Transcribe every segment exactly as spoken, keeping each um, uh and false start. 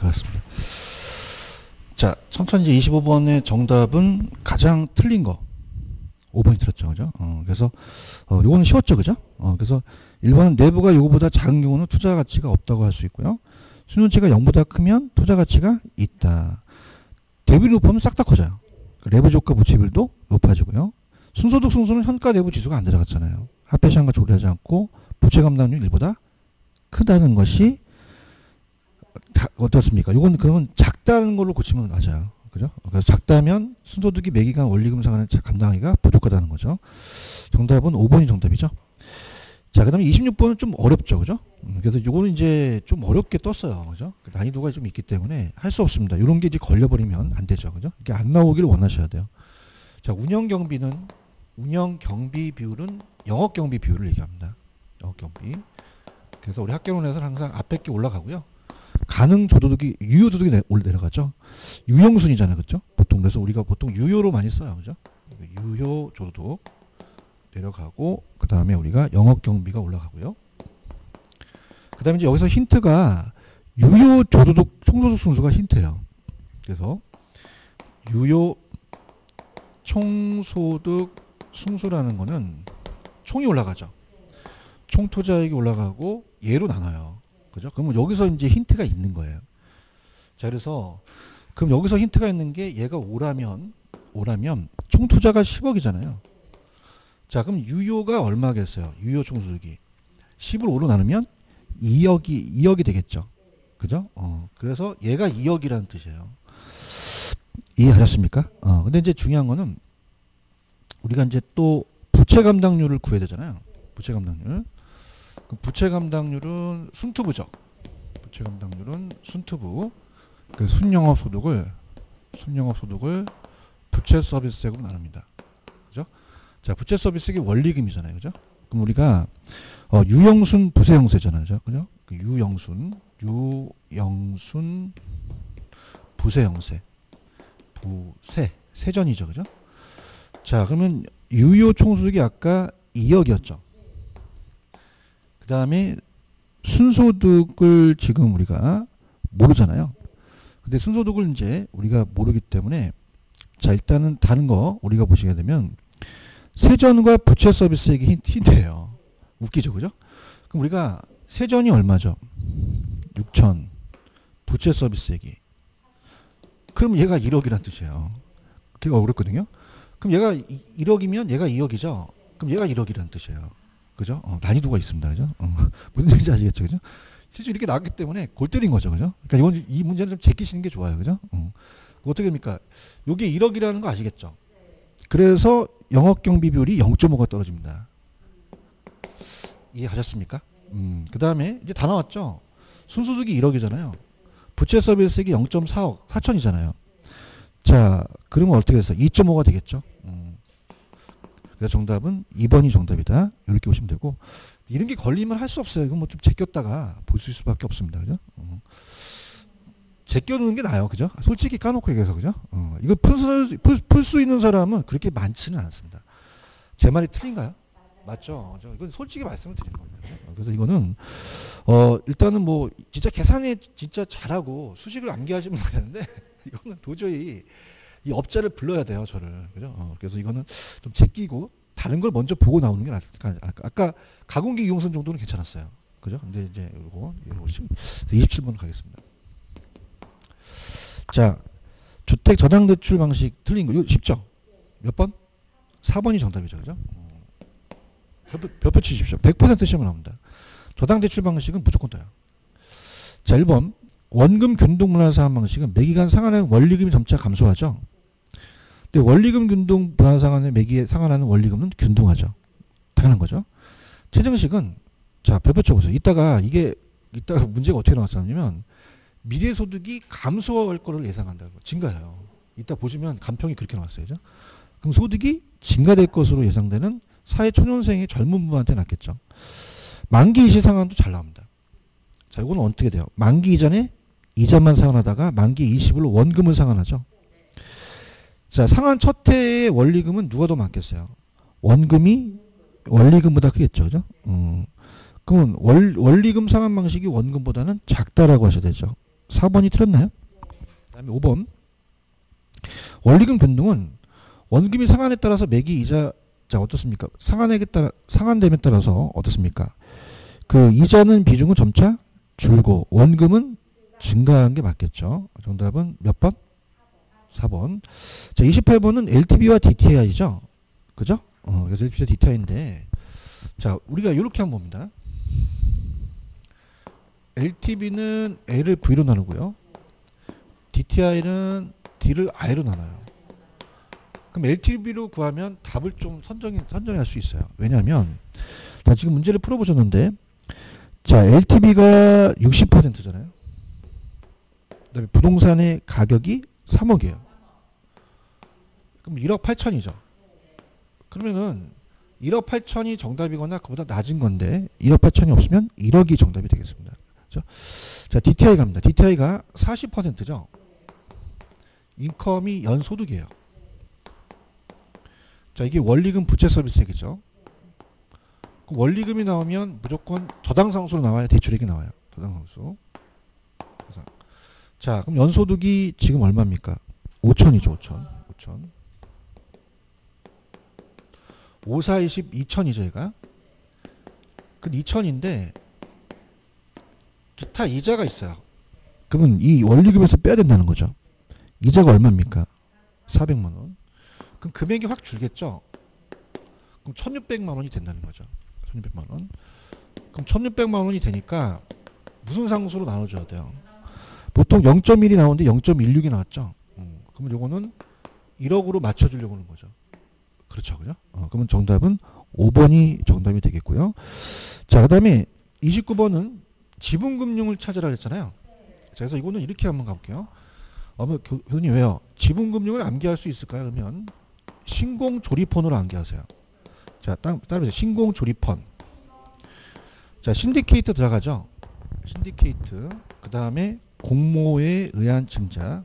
알았습니다. 자, 천천히 이제 이십오 번의 정답은 가장 틀린 거. 오 번이 틀렸죠. 그죠? 어, 그래서, 어, 요거는 쉬웠죠. 그죠? 어, 그래서 일 번은 내부가 요거보다 작은 경우는 투자 가치가 없다고 할 수 있고요. 순위치가 영보다 크면 투자 가치가 있다. 대비율이 높으면 싹 다 커져요. 내부 조가 부채비율도 높아지고요. 순소득 순수는 현가 내부 지수가 안 들어갔잖아요. 화폐 시장과 조리하지 않고 부채 감당률이 일보다 크다는 것이 다, 어떻습니까? 이건 그러면 작다는 걸로 고치면 맞아요. 그죠? 그래서 작다면 순소득이 매기간 원리금 상환을 감당하기가 부족하다는 거죠. 정답은 오 번이 정답이죠. 자, 그 다음에 이십육 번은 좀 어렵죠. 그죠? 그래서 이거는 이제 좀 어렵게 떴어요. 그죠? 난이도가 좀 있기 때문에 할 수 없습니다. 이런 게 이제 걸려버리면 안 되죠. 그죠? 이게 안 나오기를 원하셔야 돼요. 자, 운영 경비는, 운영 경비 비율은 영업 경비 비율을 얘기합니다. 영업 경비. 그래서 우리 학개론에서는 항상 앞에 게 올라가고요. 가능 조도득이, 유효 도둑이 내, 내려가죠. 유형순이잖아요. 그죠? 보통, 그래서 우리가 보통 유효로 많이 써요. 그죠? 유효 조도둑 내려가고, 그 다음에 우리가 영업 경비가 올라가고요. 그 다음에 이제 여기서 힌트가 유효 조도둑 총소득 순수가 힌트예요. 그래서 유효 총소득 순수라는 거는 총이 올라가죠. 총 투자액이 올라가고 얘로 나눠요. 그죠? 그러면 여기서 이제 힌트가 있는 거예요. 자, 그래서 그럼 여기서 힌트가 있는 게 얘가 오라면 오라면 총 투자가 십억이잖아요. 자, 그럼 유효가 얼마겠어요? 유효 총소득이 십을 오로 나누면 이억이 이억이 되겠죠. 그죠? 어, 그래서 얘가 이억이라는 뜻이에요. 이해하셨습니까? 어, 근데 이제 중요한 거는 우리가 이제 또 부채 감당률을 구해야 되잖아요. 부채 감당률. 그 부채 감당률은 순투부죠. 부채 감당률은 순투부. 그 순영업 소득을 순영업 소득을 부채 서비스액으로 나눕니다. 그죠? 자, 부채 서비스액이 원리금이잖아요. 그죠? 그럼 우리가 어, 유영순 부세형세잖아요. 그죠? 그 유영순 유영순 부세형세. 부세 세전이죠. 그죠? 자, 그러면 유효 총소득이 아까 이억이었죠. 그 다음에 순소득을 지금 우리가 모르잖아요. 근데 순소득을 이제 우리가 모르기 때문에 자, 일단은 다른 거 우리가 보시게 되면 세전과 부채 서비스액이 힌트, 힌트예요. 웃기죠. 그죠? 그럼 우리가 세전이 얼마죠? 육천. 부채 서비스액이. 그럼 얘가 일억이란 뜻이에요. 그게 어렵거든요. 그럼 얘가 일억이면 얘가 이억이죠. 그럼 얘가 일억이란 뜻이에요. 그죠? 어, 난이도가 있습니다. 그죠? 어, 무슨 얘기인지 아시겠죠? 그죠? 실제 이렇게 나왔기 때문에 골 때린 거죠. 그죠? 그러니까 이번, 이 문제는 좀 제끼시는 게 좋아요. 그죠? 어. 어떻게 됩니까? 요게 일억이라는 거 아시겠죠? 그래서 영업 경비 비율이 영 점 오가 떨어집니다. 이해하셨습니까? 음, 그 다음에 이제 다 나왔죠? 순소득이 일억이잖아요. 부채 서비스액이 영 점 사억, 사천이잖아요. 자, 그러면 어떻게 해서 이 점 오가 되겠죠? 음. 그래서 정답은 이 번이 정답이다. 이렇게 보시면 되고, 이런 게 걸리면 할 수 없어요. 이건 뭐 좀 제꼈다가 볼 수 있을 수밖에 없습니다. 그죠? 어. 제껴놓는 게 나아요. 그죠? 솔직히 까놓고 얘기해서. 그죠? 어. 이거 풀 수, 풀, 풀 수 있는 사람은 그렇게 많지는 않습니다. 제 말이 틀린가요? 맞죠? 저 이건 솔직히 말씀을 드리는 겁니다. 그래서 이거는 어 일단은 뭐 진짜 계산에 진짜 잘하고 수식을 암기하시면 되는데 이거는 도저히 이 업자를 불러야 돼요, 저를. 그죠? 어, 그래서 이거는 좀 제끼고 다른 걸 먼저 보고 나오는 게 낫을까. 아까 가공기 이용선 정도는 괜찮았어요. 그죠? 근데 이제 이거 이십칠 번 가겠습니다. 자, 주택 저당 대출 방식 틀린 거 이거 쉽죠? 몇 번? 사 번이 정답이죠. 그죠? 몇 표 치십시오. 백 퍼센트 시험에 나옵니다. 저당 대출 방식은 무조건 떠요. 자, 일 번 원금 균등 분할 상환 방식은 매기간 상환하는 원리금이 점차 감소하죠. 근데 원리금 균등 분할 상환의 매기에 상환하는 원리금은 균등하죠. 당연한 거죠. 최정식은 자, 별표 쳐보세요. 이따가 이게 이따가 문제가 어떻게 나왔냐면 미래 소득이 감소할 거를 예상한다고. 증가해요. 이따 보시면 간평이 그렇게 나왔어요. 그죠? 그럼 소득이 증가될 것으로 예상되는 사회 초년생의 젊은 부부한테 낫겠죠. 만기 이시 상환도 잘 나옵니다. 자, 이거는 어떻게 돼요? 만기 이전에 이자만 상환하다가 만기 이십으로 원금을 상환하죠. 자, 상환 첫 해의 원리금은 누가 더 많겠어요? 원금이 원리금보다 크겠죠. 그죠? 음, 그러면 월, 원리금 상환 방식이 원금보다는 작다라고 하셔야 되죠. 사 번이 틀렸나요? 그다음에 오 번. 원리금 변동은 원금이 상한에 따라서 매기 이자 자 어떻습니까? 상한액에 따라 상한됨에 따라서 어떻습니까? 그 이자는 비중은 점차 줄고 원금은 증가한 게 맞겠죠. 정답은 몇 번? 사 번. 자, 이십팔 번은 엘티브이와 디티아이죠. 그죠? 어, 그래서 엘티브이와 디티아이인데 자, 우리가 이렇게 한번 봅니다. 엘티브이는 L을 V로 나누고요. 디티아이는 D를 I로 나눠요. 그럼 엘티브이로 구하면 답을 좀 선정이, 선정할 수 있어요. 왜냐하면 자, 지금 문제를 풀어보셨는데 자, 엘티브이가 육십 퍼센트잖아요. 그 다음에 부동산의 가격이 삼억이에요. 그럼 일억 팔천이죠. 그러면은 일억 팔천이 정답이거나 그보다 낮은 건데 일억 팔천이 없으면 일억이 정답이 되겠습니다. 그렇죠? 자, 디티아이 갑니다. 디티아이가 사십 퍼센트죠. 인컴이 연소득이에요. 자, 이게 원리금 부채 서비스액이죠. 원리금이 나오면 무조건 저당상수로 나와야 대출액이 나와요. 저당상수. 자, 그럼 연소득이 지금 얼마입니까? 오천이죠. 오천. 오천. 오, 사, 이십, 이천이죠. 얘가. 그 이천인데 기타 이자가 있어요. 그러면 이 원리금에서 빼야 된다는 거죠. 이자가 얼마입니까? 사백만 원. 그럼 금액이 확 줄겠죠. 그럼 천육백만 원이 된다는 거죠. 천육백만 원. 그럼 천육백만 원이 되니까 무슨 상수로 나눠줘야 돼요? 보통 영 점 일이 나오는데 영 점 일육이 나왔죠. 음, 그러면 요거는 일억으로 맞춰주려고 하는 거죠. 그렇죠. 그죠? 어, 그러면 정답은 오 번이 정답이 되겠고요. 자, 그 다음에 이십구 번은 지분금융을 찾으라 그랬잖아요. 자, 그래서 이거는 이렇게 한번 가볼게요. 어, 뭐, 교, 교수님 왜요? 지분금융을 암기할 수 있을까요? 그러면 신공조리펀으로 암기하세요. 자, 따라해보세요. 신공조리펀. 자, 신디케이트 들어가죠. 신디케이트. 그 다음에 공모에 의한 증자.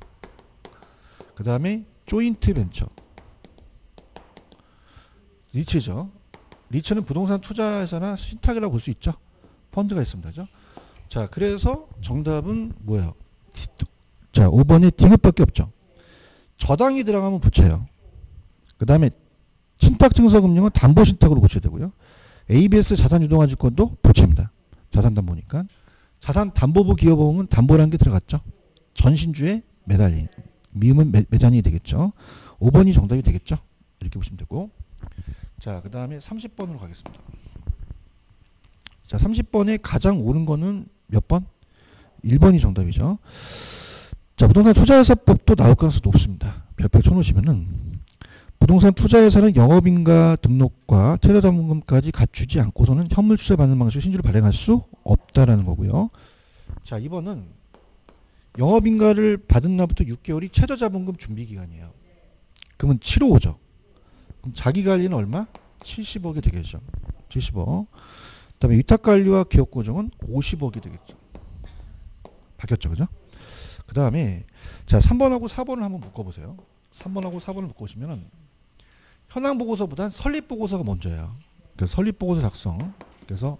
그 다음에 조인트 벤처. 리츠죠. 리츠는 부동산 투자회사나 신탁이라고 볼 수 있죠. 펀드가 있습니다. 그죠? 자, 그래서 정답은 뭐예요? 자, 오 번에 디귿밖에 없죠. 저당이 들어가면 부채예요. 그 다음에 신탁증서금융은 담보신탁으로 고쳐야 되고요. 에이비에스 자산유동화증권도 부채입니다. 자산담보니까. 자산담보부 기여보험은 담보라는 게 들어갔죠. 전신주에 매달린. 미음은 매, 매잔이 되겠죠. 오 번이 정답이 되겠죠. 이렇게 보시면 되고. 자, 그 다음에 삼십 번으로 가겠습니다. 자, 삼십 번에 가장 옳은 거는 몇 번? 일 번이 정답이죠. 자, 부동산 투자회사법도 나올 가능성이 높습니다. 별표 쳐놓으시면은 부동산 투자회사는 영업인가 등록과 최저자본금까지 갖추지 않고서는 현물 투자 받는 방식으로 신주를 발행할 수 없다라는 거고요. 자, 이 번은 영업인가를 받은 날부터 육 개월이 최저자본금 준비기간이에요. 그러면 칠백오십오죠. 그럼 자기관리는 얼마? 칠십억이 되겠죠. 칠십억. 그 다음에 위탁관리와 기업고정은 오십억이 되겠죠. 바뀌었죠. 그죠? 그 다음에 자, 삼 번하고 사 번을 한번 묶어보세요. 삼 번하고 사 번을 묶어보시면은 현황보고서보단 설립보고서가 먼저예요. 그래서 설립보고서 작성. 그래서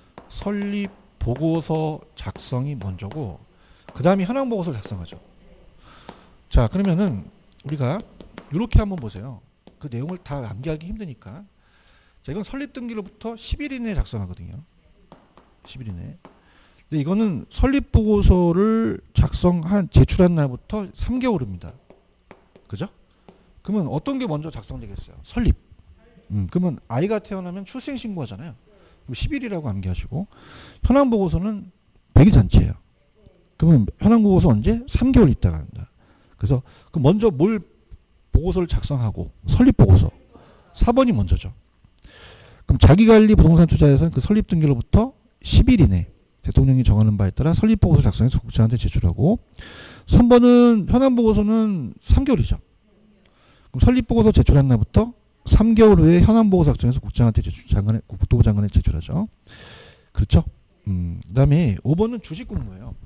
설립보고서 작성이 먼저고 그 다음에 현황보고서를 작성하죠. 자, 그러면은 우리가 이렇게 한번 보세요. 그 내용을 다 암기하기 힘드니까. 자, 이건 설립등기로부터 십 일 이내에 작성하거든요. 십 일 이내에. 근데 이거는 설립보고서를 작성한, 제출한 날부터 삼 개월입니다. 그죠? 그러면 어떤 게 먼저 작성되겠어요? 설립. 음, 그러면 아이가 태어나면 출생신고 하잖아요. 십 일이라고 암기하시고. 현황보고서는 백 일 잔치예요. 그러면 현황보고서 언제? 삼 개월 있다가 한다. 그래서 그 먼저 뭘 보고서를 작성하고 설립보고서. 사 번이 먼저죠. 그럼 자기관리 부동산 투자에서는 그 설립등기로부터 십 일 이내 대통령이 정하는 바에 따라 설립보고서 작성해서 국장한테 제출하고 삼 번은 현황보고서는 삼 개월이죠. 그럼 설립보고서 제출한 날부터 삼 개월 후에 현황보고서 작성해서 국장한테 제출, 장관에, 국토부 장관에 제출하죠. 그렇죠? 음, 그 다음에 오 번은 주식공모예요.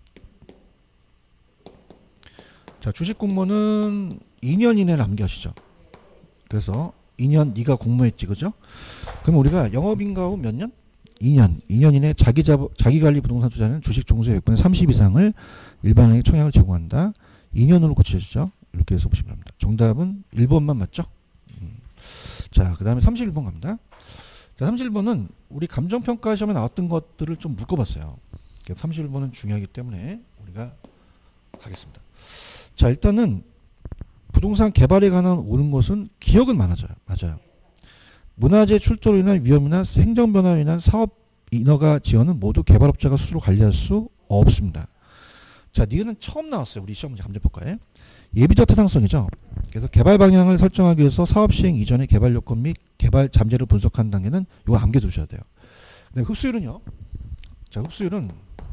자, 주식공모는 이 년 이내를 암기하시죠. 그래서 이 년 네가 공모했지, 그죠? 그럼 우리가 영업인가 후 몇 년? 이 년, 이 년 이내 자기 자본, 자기 관리 부동산 투자는 주식 종수의 백분의 삼십 이상을 일반에게 청약을 제공한다. 이 년으로 고쳐주죠. 이렇게 해서 보시면 됩니다. 정답은 일 번만 맞죠? 음. 자, 그 다음에 삼십일 번 갑니다. 자, 삼십일 번은 우리 감정평가 시험에 나왔던 것들을 좀 묶어봤어요. 삼십일 번은 중요하기 때문에 우리가 가겠습니다. 자, 일단은 부동산 개발에 관한 옳은 것은 기억은 많아져요. 맞아요. 문화재 출토로 인한 위험이나 행정변화로 인한 사업 인허가 지원은 모두 개발업자가 스스로 관리할 수 없습니다. 자, 니은은 처음 나왔어요. 우리 시험 문제 감정평가에. 예비적 타당성이죠. 그래서 개발 방향을 설정하기 위해서 사업 시행 이전의 개발 요건 및 개발 잠재를 분석하는 단계는 이거 암기해두셔야 돼요. 네, 흡수율은요. 자, 흡수율은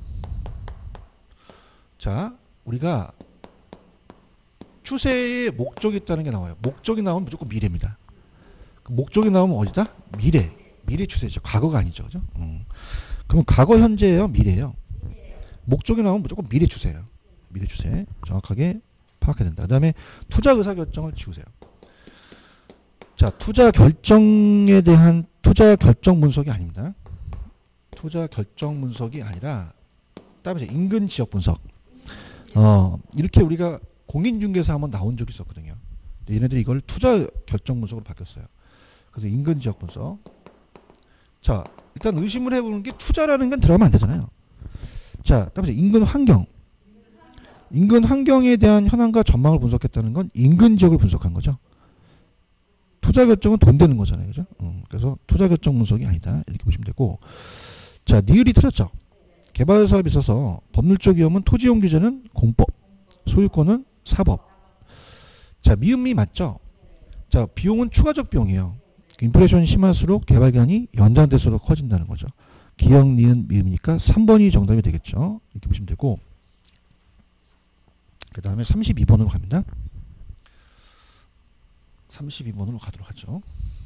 자, 우리가 추세의 목적이 있다는 게 나와요. 목적이 나오면 무조건 미래입니다. 그 목적이 나오면 어디다? 미래. 미래 추세죠. 과거가 아니죠. 그죠? 음. 그럼 과거, 현재예요? 미래예요? 목적이 나오면 무조건 미래 추세예요. 미래 추세. 정확하게 파악해야 된다. 그 다음에 투자 의사결정을 지우세요. 자, 투자 결정에 대한 투자 결정 분석이 아닙니다. 투자 결정 분석이 아니라 다음에 인근 지역 분석. 어, 이렇게 우리가 공인중개사 한번 나온 적이 있었거든요. 얘네들이 이걸 투자 결정 분석으로 바뀌었어요. 그래서 인근 지역 분석. 자, 일단 의심을 해보는 게 투자라는 건 들어가면 안 되잖아요. 자, 다음에 인근 환경. 인근 환경에 대한 현황과 전망을 분석했다는 건 인근 지역을 분석한 거죠. 투자 결정은 돈 되는 거잖아요. 그죠? 음, 그래서 투자 결정 분석이 아니다. 이렇게 보시면 되고. 자, 니을이 틀렸죠. 개발 사업에 있어서 법률적 위험은 토지용 규제는 공법, 소유권은 사법. 자, 미음미 맞죠? 자, 비용은 추가적 비용이에요. 인플레이션이 심할수록 개발 기간이 연장될수록 커진다는 거죠. 기역, 니은, 미음이니까 삼 번이 정답이 되겠죠. 이렇게 보시면 되고. 그 다음에 삼십이 번으로 갑니다. 삼십이 번으로 가도록 하죠.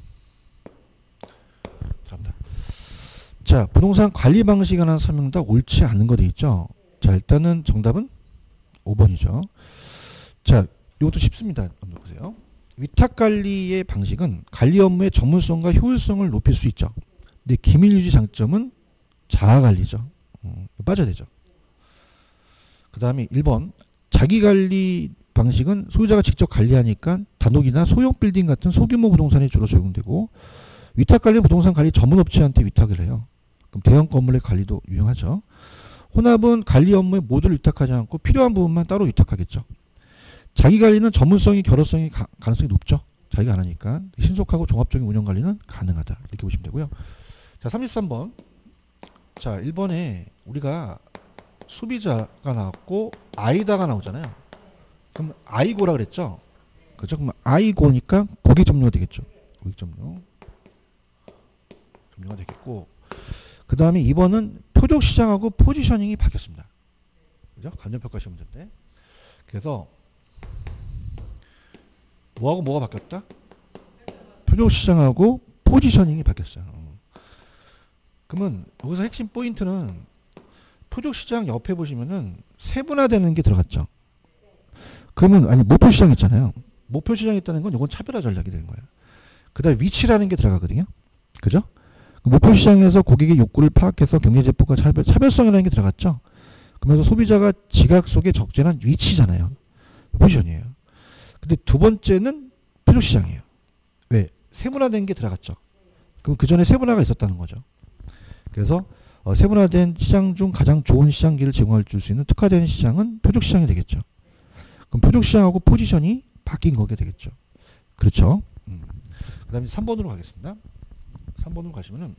감사합니다. 자, 부동산 관리 방식에 관한 설명도 옳지 않은 거 돼 있죠. 자, 일단은 정답은 오 번이죠. 자, 이것도 쉽습니다. 한번 보세요. 위탁관리의 방식은 관리 업무의 전문성과 효율성을 높일 수 있죠. 근데 기밀유지 장점은 자아관리죠. 음, 빠져야 되죠. 그 다음에 일 번 자기관리 방식은 소유자가 직접 관리하니까 단독이나 소형 빌딩 같은 소규모 부동산이 주로 적용되고, 위탁관리 부동산 관리 전문업체한테 위탁을 해요. 그럼 대형 건물의 관리도 유용하죠. 혼합은 관리 업무에 모두를 위탁하지 않고 필요한 부분만 따로 위탁하겠죠. 자기관리는 전문성이 결합성이 가, 가능성이 높죠. 자기가 안 하니까. 신속하고 종합적인 운영관리는 가능하다. 이렇게 보시면 되고요. 자, 삼십삼 번. 자, 일 번에 우리가 소비자가 나왔고 아이다가 나오잖아요. 그럼 아이고라 그랬죠. 그죠? 그럼 아이고니까 고객 점유가 되겠죠. 고객 점유. 점유가 되겠고. 그 다음에 이 번은 표적 시장하고 포지셔닝이 바뀌었습니다. 그죠? 감정평가 시험 문제인데. 그래서 뭐하고 뭐가 바뀌었다? 표적 시장하고 포지셔닝이 바뀌었어요. 그러면 여기서 핵심 포인트는 표적 시장 옆에 보시면은 세분화되는 게 들어갔죠. 그러면 아니 목표 시장 있잖아요. 목표 시장 있다는 건 이건 차별화 전략이 되는 거예요. 그다음 위치라는 게 들어가거든요. 그죠? 목표 시장에서 고객의 욕구를 파악해서 경제 제품과 차별, 차별성이라는 게 들어갔죠. 그러면서 소비자가 지각 속에 적재한 위치잖아요. 포지션이에요. 근데 두 번째는 표적 시장이에요. 왜? 세분화된 게 들어갔죠. 그럼 그 전에 세분화가 있었다는 거죠. 그래서 어, 세분화된 시장 중 가장 좋은 시장기를 제공할 수 있는 특화된 시장은 표적 시장이 되겠죠. 그럼 표적 시장하고 포지션이 바뀐 거게 되겠죠. 그렇죠. 음. 그 다음에 삼 번으로 가겠습니다. 삼 번으로 가시면은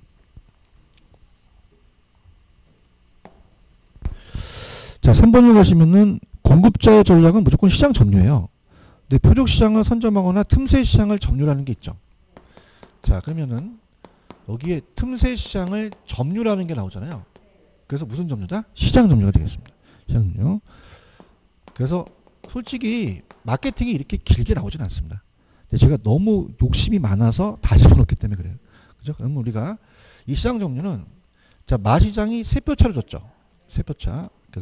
자, 삼 번으로 가시면은 공급자의 전략은 무조건 시장 점유예요. 근데 표적 시장을 선점하거나 틈새 시장을 점유라는 게 있죠. 자, 그러면은 여기에 틈새 시장을 점유라는 게 나오잖아요. 그래서 무슨 점유다? 시장 점유가 되겠습니다. 시장 점유. 그래서 솔직히 마케팅이 이렇게 길게 나오진 않습니다. 근데 제가 너무 욕심이 많아서 다 집어넣기 때문에 그래요. 그죠? 그럼 우리가 이 시장 점유는 자, 마시장이 세표차로 줬죠. 세표차. 그래서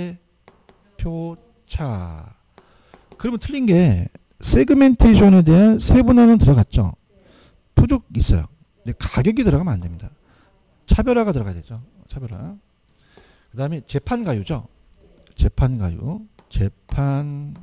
세표차. 그러면 틀린 게 세그멘테이션에 대한 세분화는 들어갔죠. 표적 있어요. 근데 가격이 들어가면 안 됩니다. 차별화가 들어가야 되죠. 차별화. 그 다음에 재판가유죠. 재판가유. 재판가유.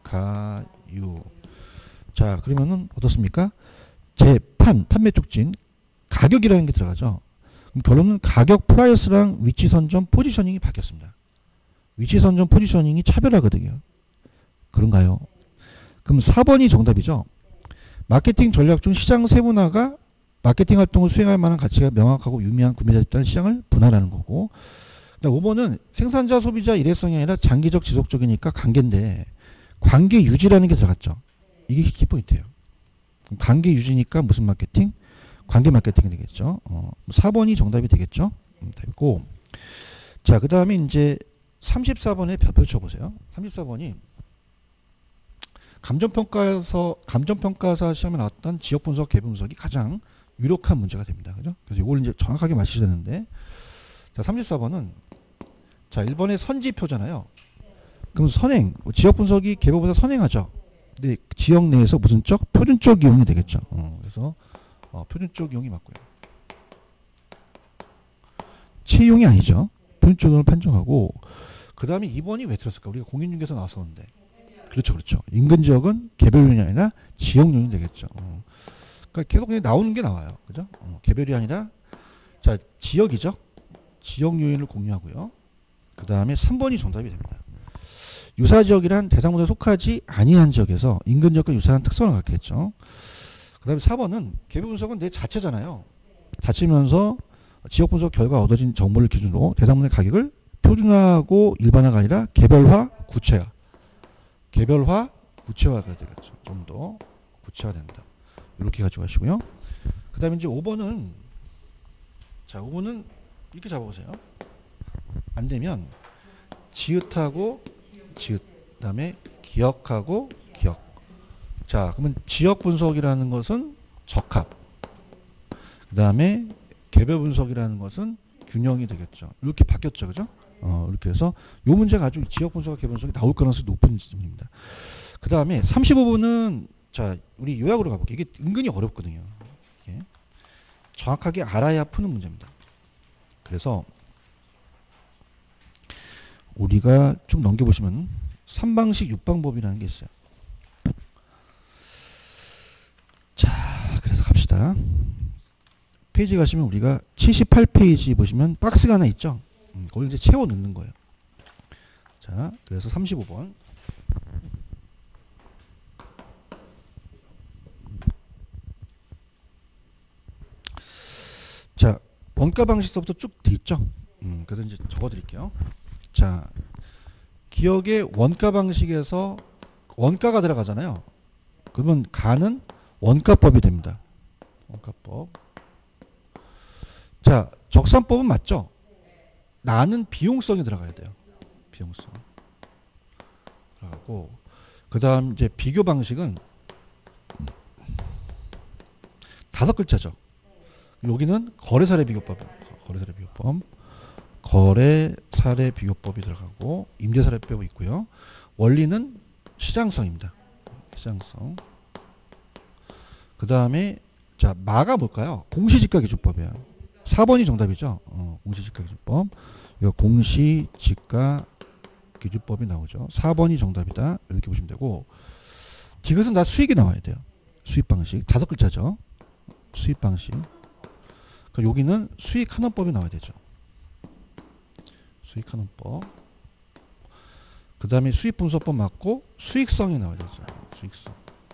자, 그러면은 어떻습니까? 재판, 판매 촉진, 가격이라는 게 들어가죠. 그럼 결론은 가격 플러스랑 위치 선점 포지셔닝이 바뀌었습니다. 위치 선점 포지셔닝이 차별화거든요. 그런가요? 그럼 사 번이 정답이죠. 마케팅 전략 중 시장 세분화가 마케팅 활동을 수행할 만한 가치가 명확하고 유미한 구매자 집단 시장을 분할하는 거고, 오 번은 생산자 소비자 일회성이 아니라 장기적 지속적이니까 관계인데 관계 유지라는 게 들어갔죠. 이게 키포인트예요. 관계 유지니까 무슨 마케팅? 관계 마케팅이 되겠죠. 어, 사 번이 정답이 되겠죠. 음, 됐고, 자, 그 다음에 이제 삼십사 번에 별표 보세요. 삼십사 번이 감정평가에서 감정평가사 시험에 나왔던 지역 분석, 개별 분석이 가장 유력한 문제가 됩니다. 그죠? 그래서 이걸 이제 정확하게 맞추셔야 되는데, 자, 삼십사 번은 자, 일 번의 선지표잖아요. 그럼 선행, 지역 분석이 개별보다 선행하죠. 근데 지역 내에서 무슨 적? 표준적 이용이 되겠죠. 어, 그래서 어, 표준적 이용이 맞고요. 채용이 아니죠. 표준적 이용을 판정하고, 그 다음에 이 번이 왜 들었을까? 우리가 공인중개에서 나왔었는데. 그렇죠, 그렇죠. 인근 지역은 개별용이 아니라 지역용이 되겠죠. 어. 그러니까 계속 그냥 나오는 게 나와요. 그죠? 어, 개별이 아니라, 자, 지역이죠. 지역 요인을 공유하고요. 그 다음에 삼 번이 정답이 됩니다. 유사지역이란 대상분에 속하지 아니한 지역에서 인근 지역과 유사한 특성을 갖게 했죠. 그 다음에 사 번은 개별 분석은 내 자체잖아요. 자체면서 지역 분석 결과 얻어진 정보를 기준으로 대상분의 가격을 표준화하고 일반화가 아니라 개별화, 구체화. 개별화, 구체화가 되겠죠. 좀 더 구체화된다. 이렇게 가지고 가시고요. 그 다음에 이제 오 번은, 자, 오 번은 이렇게 잡아보세요. 안 되면 지읒하고 지읒, 그 다음에 기억하고 기억. 자, 그러면 지역 분석이라는 것은 적합, 그 다음에 개별 분석이라는 것은 균형이 되겠죠. 이렇게 바뀌었죠, 그죠? 어, 이렇게 해서 이 문제가 아주 지역 분석과 개별 분석이 나올 가능성이 높은 질문입니다. 그 다음에 삼십오 번은 자, 우리 요약으로 가볼게요. 이게 은근히 어렵거든요. 이게 정확하게 알아야 푸는 문제입니다. 그래서 우리가 좀 넘겨보시면 삼 방식 육 방법이라는 게 있어요. 자, 그래서 갑시다. 페이지 가시면 우리가 칠십팔 페이지 보시면 박스가 하나 있죠. 음, 거기 이제 채워 넣는 거예요. 자, 그래서 삼십오 번. 자, 원가 방식서부터 쭉 돼 있죠. 음, 그래서 이제 적어 드릴게요. 자, 기억의 원가 방식에서 원가가 들어가잖아요. 그러면 가는 원가법이 됩니다. 원가법. 자, 적산법은 맞죠? 나는 비용성이 들어가야 돼요. 비용성. 들어가고, 그 다음 이제 비교 방식은 다섯 글자죠. 여기는 거래사례 비교법. 거래사례 비교법. 거래사례 비교법이 들어가고, 임대사례법이 있고요. 원리는 시장성입니다. 시장성. 그 다음에 자, 마가 뭘까요? 공시지가기준법이에요. 사 번이 정답이죠. 어, 공시지가기준법. 이거 공시지가기준법이 나오죠. 사 번이 정답이다. 이렇게 보시면 되고, 디귿은 다 수익이 나와야 돼요. 수익 방식. 다섯 글자죠. 수익 방식. 그러니까 여기는 수익환원법이 나와야 되죠. 수익환원법. 그 다음에 수익분석법 맞고 수익성이 나와야 되죠. 수익성.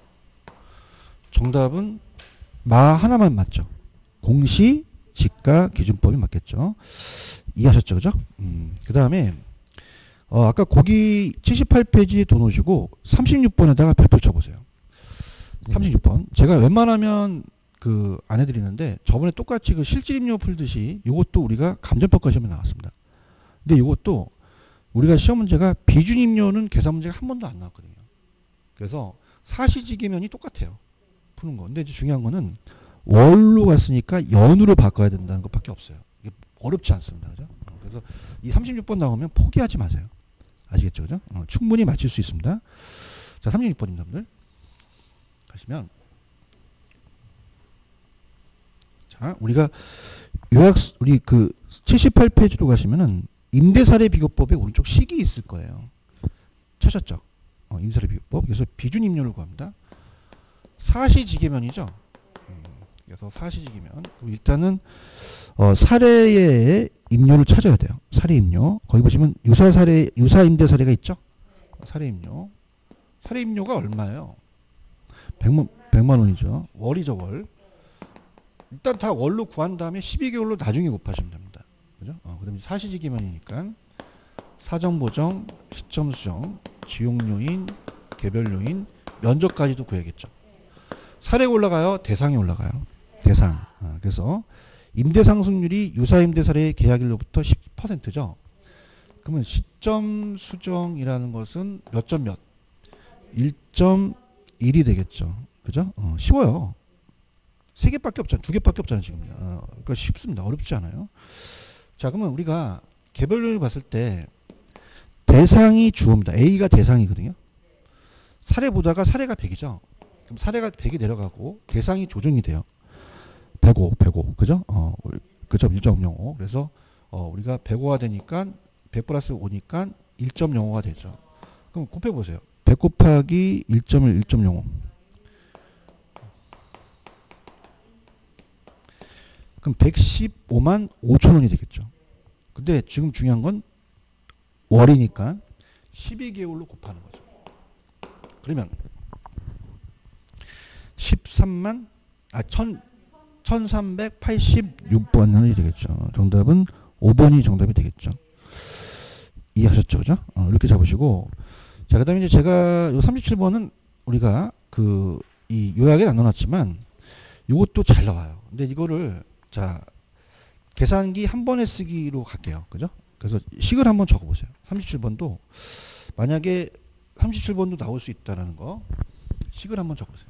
정답은 마 하나만 맞죠. 공시 지가 기준법이 맞겠죠. 이해하셨죠, 그죠? 음, 그 다음에 어, 아까 거기 칠십팔 페이지 돈 오시고 삼십육 번에다가 별표 쳐보세요. 삼십육 번. 제가 웬만하면 그 안 해드리는데 저번에 똑같이 그 실질임료 풀듯이 이것도 우리가 감정평가 시험에 나왔습니다. 근데 이것도 우리가 시험 문제가 비준임료는 계산 문제가 한 번도 안 나왔거든요. 그래서 사시지계면이 똑같아요. 푸는 거. 근데 이제 중요한 거는 월로 갔으니까 연으로 바꿔야 된다는 것밖에 없어요. 이게 어렵지 않습니다. 그죠? 그래서 이 삼십육 번 나오면 포기하지 마세요. 아시겠죠? 그죠? 어, 충분히 맞힐 수 있습니다. 자, 삼십육 번입니다, 여러분들. 가시면 자, 우리가 요약 우리 그 칠십팔 페이지로 가시면은 임대사례 비교법에 오른쪽 식이 있을 거예요. 찾았죠? 어, 임대사례 비교법. 그래서 비준 임료를 구합니다. 사시지계면이죠. 음, 그래서 사시지계면. 일단은 어, 사례의 임료를 찾아야 돼요. 사례 임료. 거기 보시면 유사 사례, 유사 임대 사례가 있죠. 사례 임료. 사례 임료가 얼마예요? 백만, 백만 원이죠. 월이죠, 월. 일단 다 월로 구한 다음에 십이 개월로 나중에 곱하시면 됩니다. 그죠? 어, 그다음에 사시지기면이니까 사정보정, 시점수정, 지용요인, 개별요인, 면적까지도 구해야겠죠. 사례가 올라가요? 대상이 올라가요? 대상. 어, 그래서 임대상승률이 유사임대사례의 계약일로부터 십 퍼센트죠. 그러면 시점 수정이라는 것은 몇 점 몇? 일 점 일이 되겠죠. 그죠? 어, 쉬워요. 세 개밖에 없잖아요. 두 개밖에 없잖아요, 지금. 어, 그러니까 쉽습니다. 어렵지 않아요. 자, 그러면 우리가 개별률을 봤을 때 대상이 주어입니다. A가 대상이거든요. 사례 보다가 사례가 백이죠. 그럼 사례가 백이 내려가고 대상이 조정이 돼요. 백오, 백오. 그죠? 어, 그죠? 일 점 영오. 그래서 어, 우리가 백오가 되니까 백 플러스 오니까 일 점 영오가 되죠. 그럼 곱해 보세요. 백 곱하기 일 점 일, 일 점 영오. 그럼 백십오만 오천 원이 되겠죠. 근데 지금 중요한 건 월이니까 십이 개월로 곱하는 거죠. 그러면 십삼만 아 천 천삼백팔십육 번이 되겠죠. 정답은 오 번이 정답이 되겠죠. 이해하셨죠? 그죠? 어, 이렇게 잡으시고 자, 그다음에 이제 제가 요 삼십칠 번은 우리가 그 이 요약에 안 넣어놨지만 이것도 잘 나와요. 근데 이거를 자 계산기 한 번에 쓰기로 갈게요. 그죠? 그래서 식을 한번 적어보세요. 삼십칠 번도 만약에 삼십칠 번도 나올 수 있다는 거 식을 한번 적어보세요.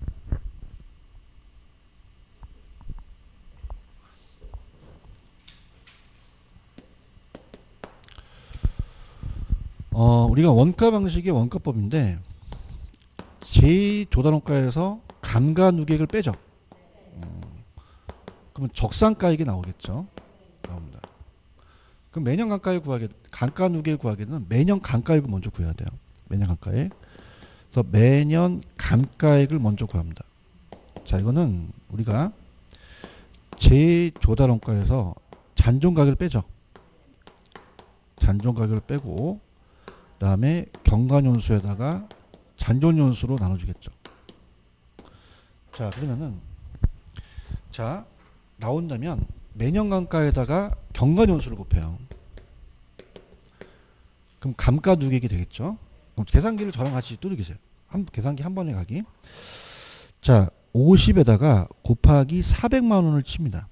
어, 우리가 원가 방식의 원가법인데 제이 조달원가에서 감가 누객을 빼죠. 음, 그러면 적산가액이 나오겠죠. 나옵니다. 그럼 매년 감가액 구하게 감가 누객을 구하게 되면 매년 감가액을 먼저 구해야 돼요. 매년 감가액. 그래서 매년 감가액을 먼저 구합니다. 자, 이거는 우리가 제이 조달원가에서 잔존가격을 빼죠. 잔존가격을 빼고 그 다음에 경관연수에다가 잔존연수로 나눠주겠죠. 자, 그러면은 자 나온다면 매년 감가에다가 경관연수를 곱해요. 그럼 감가 누객이 되겠죠. 그럼 계산기를 저랑 같이 두들기세요. 한, 계산기 한 번에 가기. 자, 오십에다가 곱하기 사백만 원을 칩니다.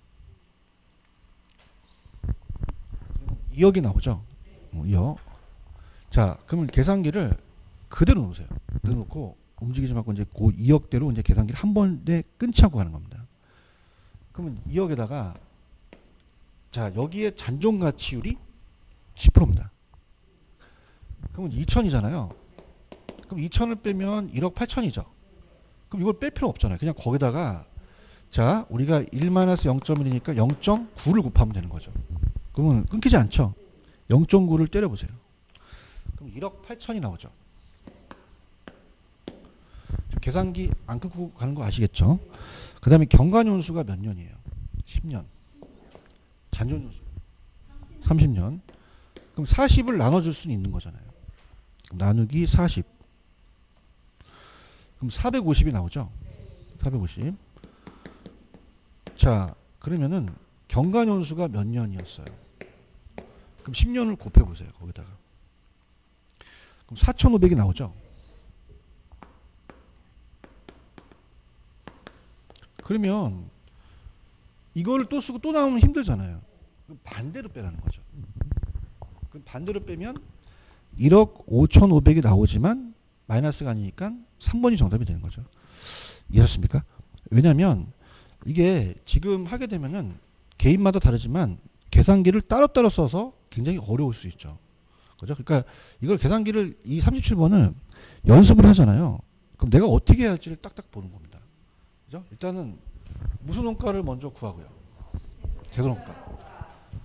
이억이 나오죠. 어, 이억. 자, 그러면 계산기를 그대로 놓으세요. 그대로 놓고 움직이지 말고 이제 그 이억대로 이제 계산기를 한 번에 끊지 않고 가는 겁니다. 그러면 이억에다가 자, 여기에 잔존 가치율이 십 퍼센트입니다. 그러면 이천이잖아요. 그럼 이천을 빼면 일억 팔천이죠. 그럼 이걸 뺄 필요 없잖아요. 그냥 거기다가 자, 우리가 일 마이너스 영 점 일이니까 영 점 구를 곱하면 되는 거죠. 그러면 끊기지 않죠. 영 점 구를 때려 보세요. 그럼 일억 팔천이 나오죠. 계산기 안 끊고 가는 거 아시겠죠? 그 다음에 경관연수가 몇 년이에요? 십 년. 잔존연수 삼십 년. 그럼 사십을 나눠줄 수는 있는 거잖아요. 그럼 나누기 사십. 그럼 사백오십이 나오죠? 사백오십. 자, 그러면은 경관연수가 몇 년이었어요? 그럼 십 년을 곱해보세요. 거기다가. 그럼 사천오백이 나오죠? 그러면 이거를 또 쓰고 또 나오면 힘들잖아요. 그럼 반대로 빼라는 거죠. 그럼 반대로 빼면 일억 오천오백이 나오지만 마이너스가 아니니까 삼 번이 정답이 되는 거죠. 이해하셨습니까? 왜냐하면 이게 지금 하게 되면은 개인마다 다르지만 계산기를 따로따로 써서 굉장히 어려울 수 있죠. 그죠? 그러니까 이걸 계산기를 이 삼십칠 번을 연습을 하잖아요. 그럼 내가 어떻게 해야 할지를 딱딱 보는 겁니다. 그죠? 일단은 무슨 원가를 먼저 구하고요. 재고원가.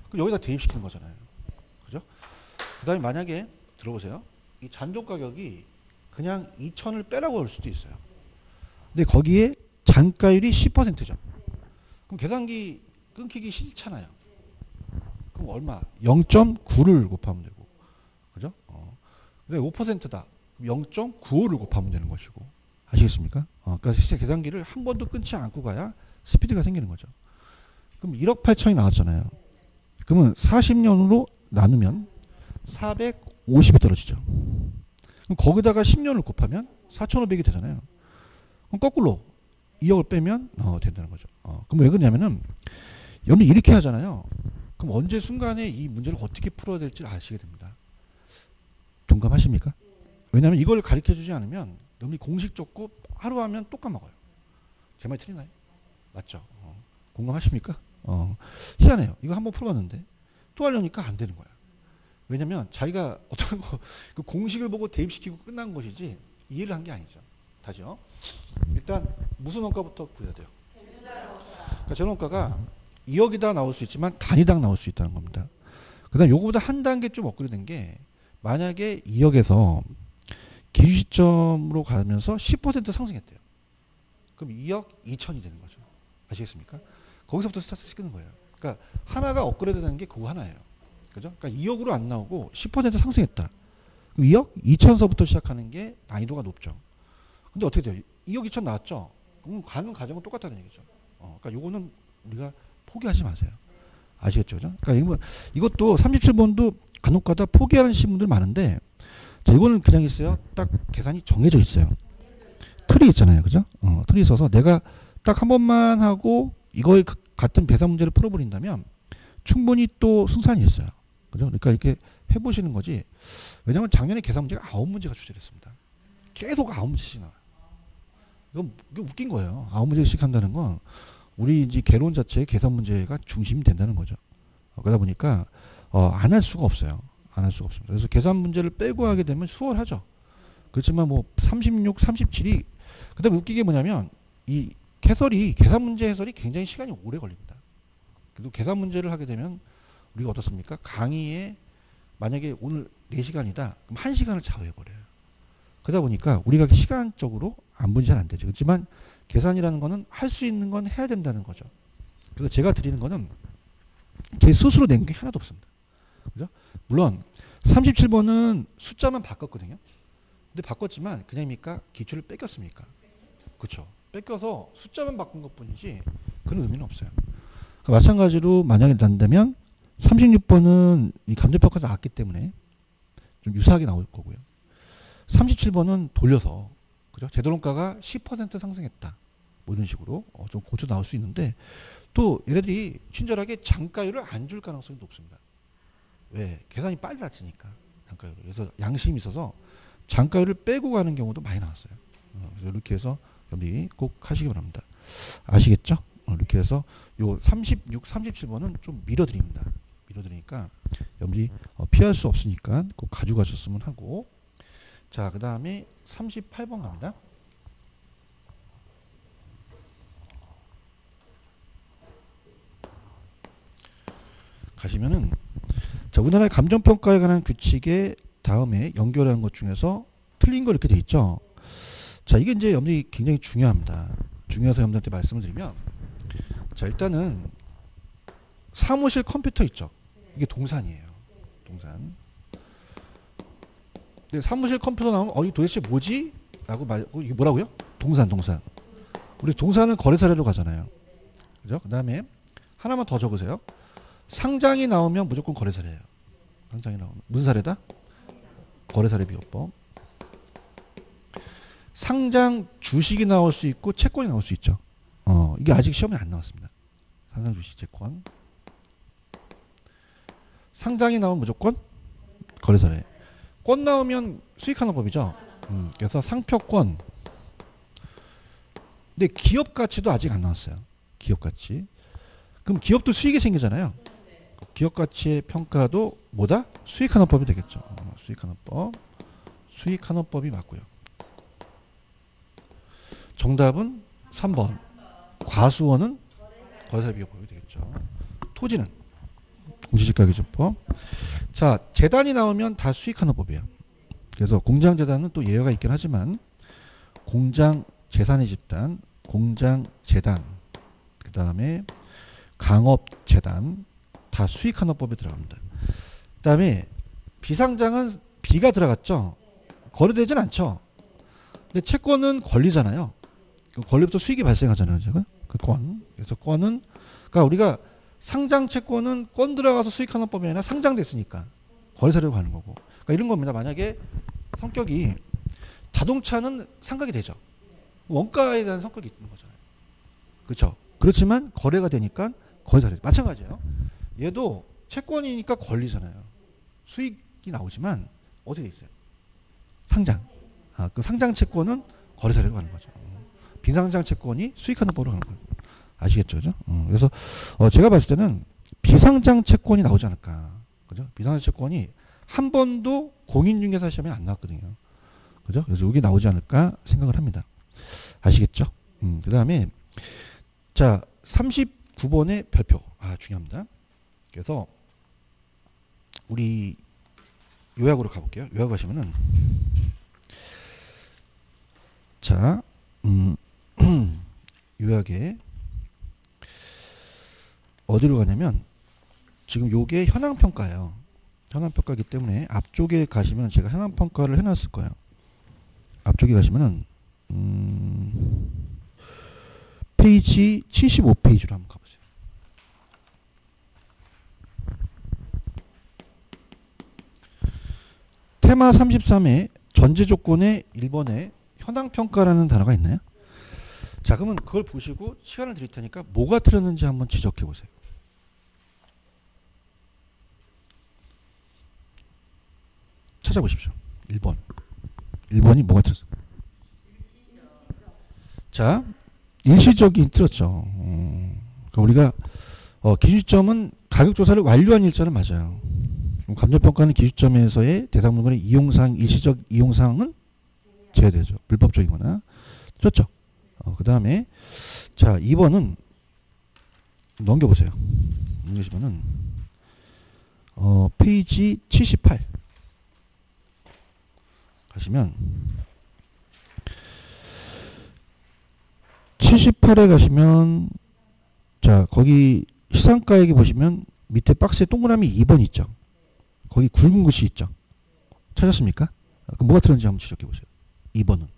그럼 여기다 대입시키는 거잖아요. 그죠? 그 다음에 만약에 들어보세요. 이 잔존 가격이 그냥 이천을 빼라고 할 수도 있어요. 근데 거기에 잔가율이 십 퍼센트죠. 그럼 계산기 끊기기 싫잖아요. 그럼 얼마? 영 점 구를 곱하면 되고. 그죠? 어. 근데 오 퍼센트다. 영 점 구오를 곱하면 되는 것이고. 아시겠습니까? 어, 그러니까 실제 계산기를 한 번도 끊지 않고 가야 스피드가 생기는 거죠. 그럼 일억 팔천이 나왔잖아요. 그러면 사십 년으로 나누면 사백오십이 떨어지죠. 그럼 거기다가 십 년을 곱하면 사천오백이 되잖아요. 그럼 거꾸로 이억을 빼면 어, 된다는 거죠. 어, 그럼 왜 그러냐면은 여러분 이렇게 하잖아요. 그럼 언제 순간에 이 문제를 어떻게 풀어야 될지 아시게 됩니다. 동감하십니까? 왜냐하면 이걸 가르쳐 주지 않으면 여러분이 공식 적고 하루 하면 또 까먹어요. 제 말 틀리나요? 맞죠? 어, 공감하십니까? 어, 희한해요. 이거 한번 풀어봤는데 또 하려니까 안 되는 거야. 왜냐면 자기가 어떤 거, 그 공식을 보고 대입시키고 끝난 것이지 이해를 한 게 아니죠. 다시요. 일단 무슨 원가부터 구해야 돼요? 그러니까 재원가가 이억이다 나올 수 있지만 단위당 나올 수 있다는 겁니다. 그 다음 요거보다 한 단계 좀 업그레이드 된 게 만약에 이억에서 기준시점으로 가면서 십 퍼센트 상승했대요. 그럼 이억 이천이 되는 거죠. 아시겠습니까? 거기서부터 스타트 시키는 거예요. 그러니까 하나가 업그레이드 되는 게 그거 하나예요. 그죠? 그러니까 이억으로 안 나오고 십 퍼센트 상승했다. 그럼 이억 이천서부터 시작하는 게 난이도가 높죠. 근데 어떻게 돼요? 이억 이천 나왔죠? 그럼 가는 과정은 똑같다는 얘기죠. 어, 그러니까 요거는 우리가 포기하지 마세요. 아시겠죠? 그죠? 그러니까 이것도 삼십칠 번도 간혹가다 포기하시는 분들 많은데 자, 이거는 그냥 있어요. 딱 계산이 정해져 있어요. 틀이 있잖아요. 그죠? 어, 틀이 있어서 내가 딱 한 번만 하고 이거에 같은 배산 문제를 풀어버린다면 충분히 또 승산이 있어요. 그죠? 그러니까 이렇게 해보시는 거지. 왜냐면 작년에 계산 문제가 아홉 문제가 출제됐습니다. 계속 아홉 문제씩 나와요. 이건 이게 웃긴 거예요. 아홉 문제씩 한다는 건 우리 이제 개론 자체의 계산 문제가 중심이 된다는 거죠. 어, 그러다 보니까 어, 안 할 수가 없어요. 안 할 수가 없습니다. 그래서 계산 문제를 빼고 하게 되면 수월하죠. 그렇지만 뭐 삼십육, 삼십칠이 그다음에 웃기게 뭐냐면 이 해설이 계산 문제 해설이 굉장히 시간이 오래 걸립니다. 그리고 계산 문제를 하게 되면 우리가 어떻습니까? 강의에 만약에 오늘 네 시간이다. 그럼 한 시간을 차후해버려요. 그러다 보니까 우리가 시간적으로 안분이 잘 안 되죠. 그렇지만 계산이라는 거는 할 수 있는 건 해야 된다는 거죠. 그래서 제가 드리는 거는 제 스스로 낸 게 하나도 없습니다. 그죠? 물론 삼십칠 번은 숫자만 바꿨거든요. 근데 바꿨지만 그냥입니까? 기출을 뺏겼습니까? 그렇죠. 뺏겨서 숫자만 바꾼 것뿐이지 그런 의미는 없어요. 그러니까 마찬가지로 만약에 난다면 삼십육 번은 이 감정평가가 나왔기 때문에 좀 유사하게 나올 거고요. 삼십칠 번은 돌려서 그죠? 제도론가가 십 퍼센트 상승했다. 뭐 이런 식으로 어, 좀 고쳐 나올 수 있는데 또 얘네들이 친절하게 장가율을 안 줄 가능성이 높습니다. 왜? 계산이 빨리 낮으니까 장가율을. 그래서 양심이 있어서 장가율을 빼고 가는 경우도 많이 나왔어요. 어, 그래서 이렇게 해서 여러분이 꼭 하시기 바랍니다. 아시겠죠? 어, 이렇게 해서 요 삼십육, 삼십칠 번은 좀 밀어드립니다. 밀어드리니까 여러분이 어, 피할 수 없으니까 꼭 가져가셨으면 하고 자, 그 다음에 삼십팔 번 갑니다. 가시면은 자, 우리나라의 감정평가에 관한 규칙의 다음에 연결한 것 중에서 틀린 거 이렇게 돼 있죠. 자, 이게 이제 여러분이 굉장히 중요합니다. 중요해서 여러분들한테 말씀을 드리면 자, 일단은 사무실 컴퓨터 있죠. 이게 동산이에요. 동산. 근데 사무실 컴퓨터 나오면 어, 이 도대체 뭐지? 라고 말, 어, 이게 뭐라고요? 동산, 동산. 우리 동산은 거래 사례로 가잖아요. 그죠? 그 다음에 하나만 더 적으세요. 상장이 나오면 무조건 거래 사례예요. 상장이 나오면. 무슨 사례다? 거래 사례 비교법. 상장 주식이 나올 수 있고 채권이 나올 수 있죠. 어, 이게 아직 시험에 안 나왔습니다. 상장 주식 채권. 상장이 나오면 무조건 거래 사례. 권 나오면 수익하는 법이죠. 음, 그래서 상표권. 근데 기업 가치도 아직 안 나왔어요. 기업 가치. 그럼 기업도 수익이 생기잖아요. 기업 가치의 평가도 뭐다? 수익하는 법이 되겠죠. 어, 수익하는 법. 수익하는 법이 맞고요. 정답은 삼 번. 과수원은 거래사 비교법이 되겠죠. 토지는 공시지가기준법. 자, 재단이 나오면 다 수익하는 법이에요. 그래서 공장재단은 또 예외가 있긴 하지만 공장재산의 집단, 공장재단, 그 다음에 강업재단 다 수익하는 법에 들어갑니다. 그 다음에 비상장은 B가 들어갔죠. 거래되진 않죠. 근데 채권은 권리잖아요. 권리부터 수익이 발생하잖아요. 제가 그 권. 그래서 권은 그러니까 우리가 상장 채권은 권 들어가서 수익하는 법이 아니라 상장됐으니까 거래사료로 가는 거고. 그러니까 이런 겁니다. 만약에 성격이 자동차는 상각이 되죠. 원가에 대한 성격이 있는 거잖아요. 그렇죠. 그렇지만 거래가 되니까 거래사료 마찬가지예요. 얘도 채권이니까 권리잖아요. 수익이 나오지만 어디에 있어요? 상장. 아, 그 상장 채권은 거래사료로 가는 거죠. 비상장 채권이 수익하는 법으로 가는 거예요. 아시겠죠? 그죠? 어, 그래서 어, 제가 봤을 때는 비상장 채권이 나오지 않을까. 그죠? 비상장 채권이 한 번도 공인중개사 시험에 안 나왔거든요. 그죠? 그래서 여기 나오지 않을까 생각을 합니다. 아시겠죠? 음, 그 다음에 자 삼십구 번의 별표. 아 중요합니다. 그래서 우리 요약으로 가볼게요. 요약 하시면은 자 음, 요약에 어디로 가냐면 지금 요게 현황평가예요. 현황평가이기 때문에 앞쪽에 가시면 제가 현황평가를 해놨을 거예요. 앞쪽에 가시면은 음, 페이지 칠십오 페이지로 한번 가보세요. 테마 삼십삼에 전제조건의 일 번에 현황평가라는 단어가 있나요? 자 그러면 그걸 보시고 시간을 드릴 테니까 뭐가 틀렸는지 한번 지적해 보세요. 찾아보십시오. 일 번. 일 번이 뭐가 틀렸어요? 자, 일시적이 틀렸죠. 음, 그러니까 우리가 어, 기준점은 가격조사를 완료한 일자는 맞아요. 감정평가는 기준점에서의 대상물건의 이용사항, 일시적 이용사항은 제외되죠. 불법적인 거나. 틀렸죠. 어, 그 다음에 자 이 번은 넘겨보세요. 넘기시면은 어, 페이지 칠십팔 가시면 칠십팔에 가시면 자 거기 시상가액에 보시면 밑에 박스에 동그라미 이 번 있죠. 거기 굵은 글씨 있죠. 찾았습니까? 그럼 뭐가 틀렸는지 한번 지적해 보세요. 이 번은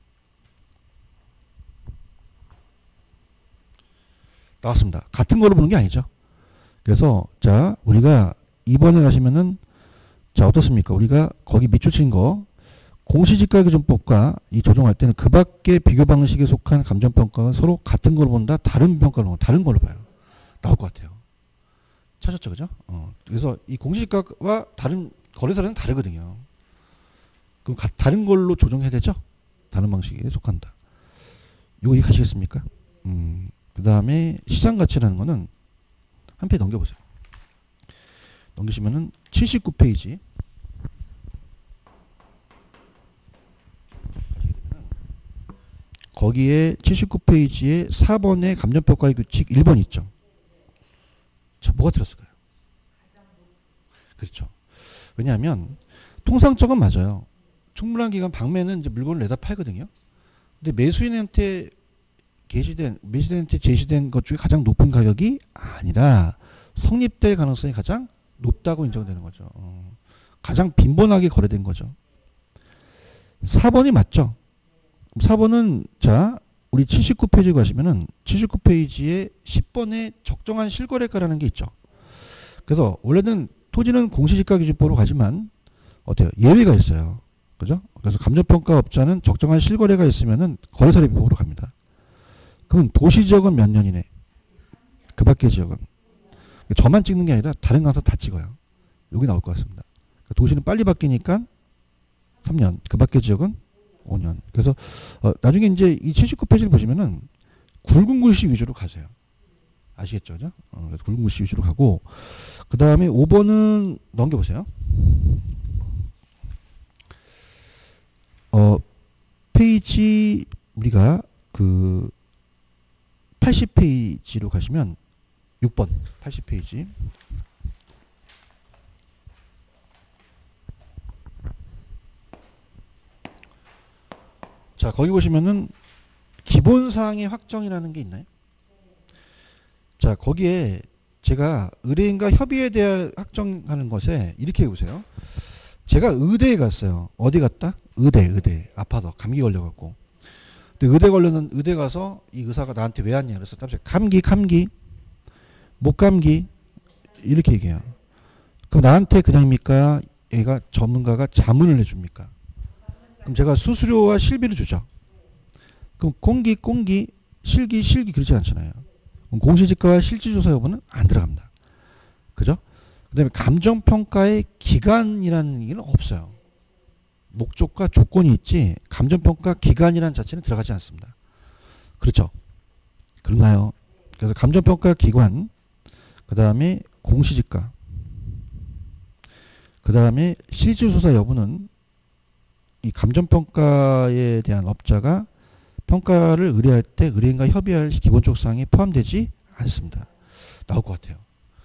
나왔습니다. 같은 걸로 보는 게 아니죠. 그래서 자 우리가 이 번에 가시면은 자 어떻습니까? 우리가 거기 밑줄 친 거 공시지가기준법과 이 조정할 때는 그 밖의 비교 방식에 속한 감정평가가 서로 같은 걸로 본다. 다른 평가로 본다. 다른 걸로 봐요. 나올 것 같아요. 찾았죠, 그죠? 어, 그래서 이 공시지가와 다른 거래사료는 다르거든요. 그럼 가, 다른 걸로 조정해야 되죠? 다른 방식에 속한다. 이거 이해하시겠습니까? 음, 그 다음에 시장가치라는 거는 한 페이지 넘겨보세요. 넘기시면은 칠십구 페이지. 거기에 칠십구 페이지에 사 번의 감정평가의 규칙 일 번 있죠. 자, 뭐가 틀렸을까요? 그렇죠. 왜냐하면 통상적은 맞아요. 충분한 기간 방매는 이제 물건을 내다 팔거든요. 근데 매수인한테 게시된 매수인한테 제시된 것 중에 가장 높은 가격이 아니라 성립될 가능성이 가장 높다고 인정되는 거죠. 어, 가장 빈번하게 거래된 거죠. 사 번이 맞죠. 사 번은 자 우리 칠십구 페이지 가시면은 칠십구 페이지에 십 번에 적정한 실거래가라는 게 있죠. 그래서 원래는 토지는 공시지가기준법으로 가지만 어때요? 예외가 있어요. 그죠? 그래서 감정평가업자는 적정한 실거래가 있으면은 거래사료법으로 갑니다. 그럼 도시지역은 몇 년이네? 그 밖의 지역은 저만 찍는 게 아니라 다른 강사 다 찍어요. 여기 나올 것 같습니다. 도시는 빨리 바뀌니까 삼 년, 그 밖의 지역은 오 년. 그래서 어, 나중에 이제 이 칠십구 페이지를 보시면은 굵은 글씨 위주로 가세요. 아시겠죠? 그죠? 어, 그래서 굵은 글씨 위주로 가고 그 다음에 오 번은 넘겨보세요. 어, 페이지 우리가 그 팔십 페이지로 가시면 육 번 팔십 페이지 자, 거기 보시면은 기본사항의 확정이라는 게 있나요? 자, 거기에 제가 의뢰인과 협의에 대해 확정하는 것에 이렇게 해보세요. 제가 의대에 갔어요. 어디 갔다? 의대, 의대. 아파서 감기 걸려갖고. 근데 의대 걸려는 의대 가서 이 의사가 나한테 왜 왔냐 그래서 감기, 감기, 목감기 이렇게 얘기해요. 그럼 나한테 그냥입니까? 얘가 전문가가 자문을 해줍니까? 그럼 제가 수수료와 실비를 주죠. 그럼 공기, 공기, 실기, 실기 그렇지 않잖아요. 그럼 공시지가와 실질조사 여부는 안 들어갑니다. 그죠? 그 다음에 감정평가의 기간이라는 게 없어요. 목적과 조건이 있지 감정평가 기간이라는 자체는 들어가지 않습니다. 그렇죠? 그런가요? 그래서 감정평가 기관, 그 다음에 공시지가, 그 다음에 실질조사 여부는 이 감정평가에 대한 업자가 평가를 의뢰할 때 의뢰인과 협의할 기본적 사항에 포함되지 않습니다. 나올 것 같아요.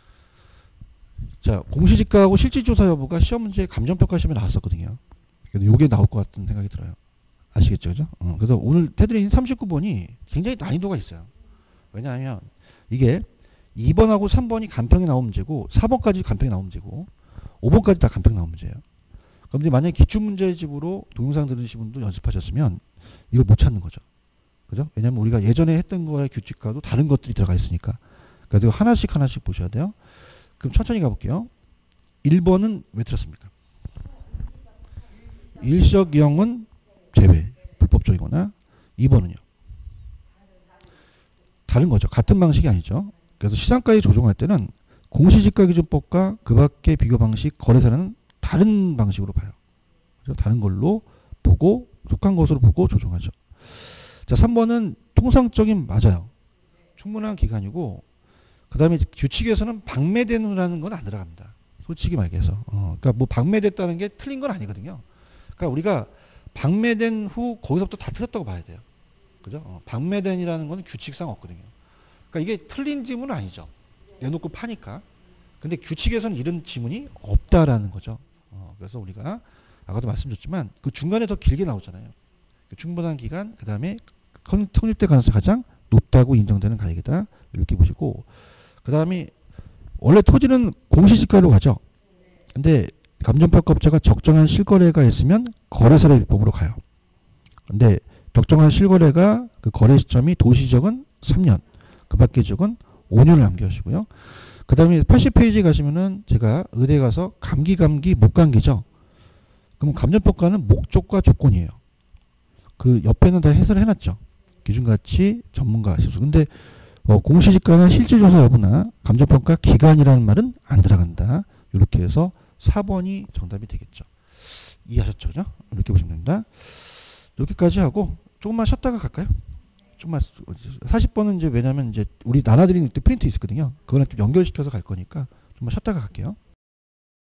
자, 공시지가하고 실질조사 여부가 시험 문제 감정평가 시험에 나왔었거든요. 그래서 요게 나올 것 같은 생각이 들어요. 아시겠죠? 그죠? 어, 그래서 오늘 테드린 삼십구 번이 굉장히 난이도가 있어요. 왜냐하면 이게 이 번하고 삼 번이 간평이 나온 문제고 사 번까지 간평이 나온 문제고 오 번까지 다 간평이 나온 문제예요. 그런데 만약에 기출문제집으로 동영상 들으신 분도 연습하셨으면 이걸 못 찾는 거죠. 그죠? 왜냐하면 우리가 예전에 했던 거의 규칙과도 다른 것들이 들어가 있으니까. 그래서 하나씩 하나씩 보셔야 돼요. 그럼 천천히 가볼게요. 일 번은 왜 틀렸습니까? 일석이형은 제외, 불법적이거나. 이 번은요? 다른 거죠. 같은 방식이 아니죠. 그래서 시장가에 조정할 때는 공시지가기준법과 그 밖의 비교 방식, 거래사는 다른 방식으로 봐요. 그죠? 다른 걸로 보고 속한 것으로 보고 조정하죠. 자, 삼 번은 통상적인 맞아요. 충분한 기간이고 그 다음에 규칙에서는 방매된 후라는 건 안 들어갑니다. 솔직히 말해서. 어, 그러니까 뭐 방매됐다는 게 틀린 건 아니거든요. 그러니까 우리가 방매된 후 거기서부터 다 틀렸다고 봐야 돼요. 그죠? 어, 방매된이라는 건 규칙상 없거든요. 그러니까 이게 틀린 지문은 아니죠. 내놓고 파니까. 근데 규칙에서는 이런 지문이 없다라는 거죠. 어, 그래서 우리가 아까도 말씀드렸지만 그 중간에 더 길게 나오잖아요. 그 충분한 기간, 그 다음에 성립될 가능성이 가장 높다고 인정되는 가액이다. 이렇게 보시고 그 다음에 원래 토지는 공시지가로 가죠. 근데 감정평가업자가 적정한 실거래가 있으면 거래사례 입법으로 가요. 근데 적정한 실거래가 그 거래 시점이 도시적은 삼 년, 그 밖의 지역은 오 년을 남겨주시고요. 그 다음에 팔십 페이지 가시면은 제가 의대 가서 감기, 감기, 목감기죠. 그럼 감정평가는 목적과 조건이에요. 그 옆에는 다 해설을 해놨죠. 기준가치, 전문가, 실수. 근데 어, 공시지가나 실질조사 여부나 감정평가 기간이라는 말은 안 들어간다. 이렇게 해서 사 번이 정답이 되겠죠. 이해하셨죠? 그죠? 이렇게 보시면 됩니다. 여기까지 하고 조금만 쉬었다가 갈까요? 조금만 사십 번은 이제 왜냐면 이제 우리 나눠드리는 때 프린트 있었거든요. 그거랑 좀 연결시켜서 갈 거니까 좀만 쉬었다가 갈게요.